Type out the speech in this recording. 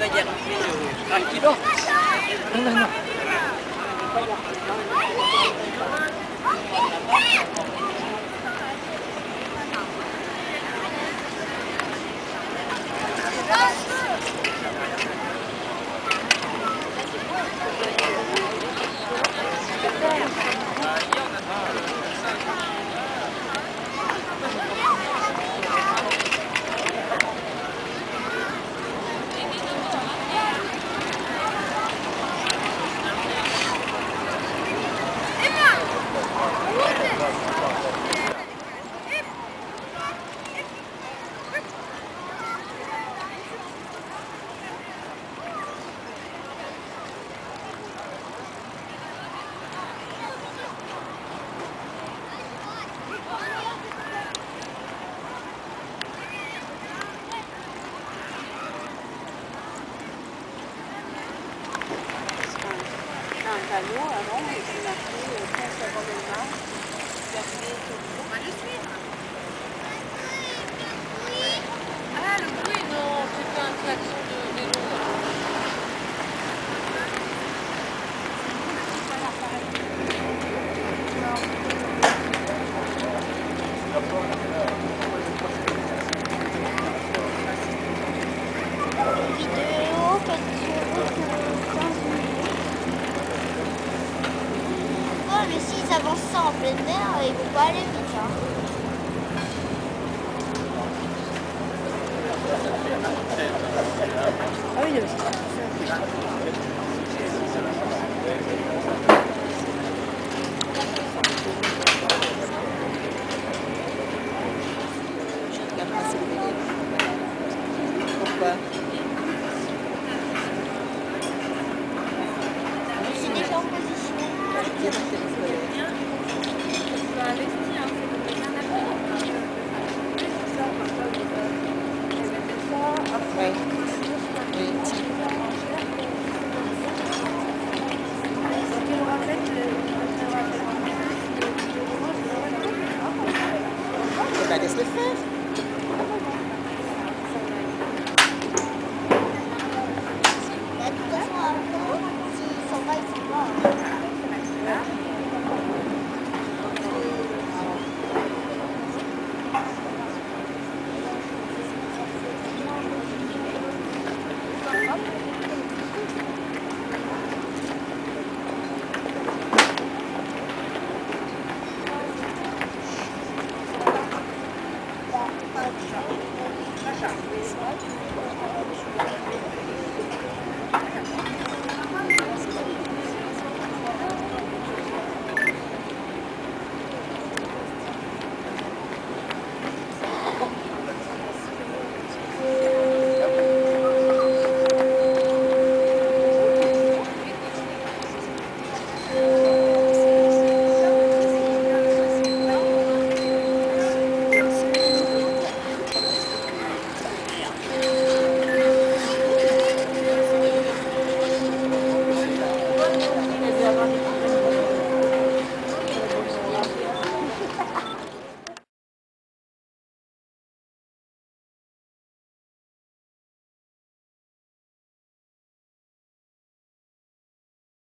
va y arriver tranquillement. Non, non, non. Un panneau avant, et puis marqué 15 avant le marche, fermé tout le monde. On va le suivre. Ah, le bruit, non, c'est pas un klaxon de vélo. Vidéo, 4 mais s'ils avancent ça en plein air, ils vont pas aller vite. Hein. Ah oui, il y a aussi pourquoi? C'est déjà en position. Oui. Eh ben, laisse-le faire. De toute façon, après, s'ils s'en va, ils s'en vont.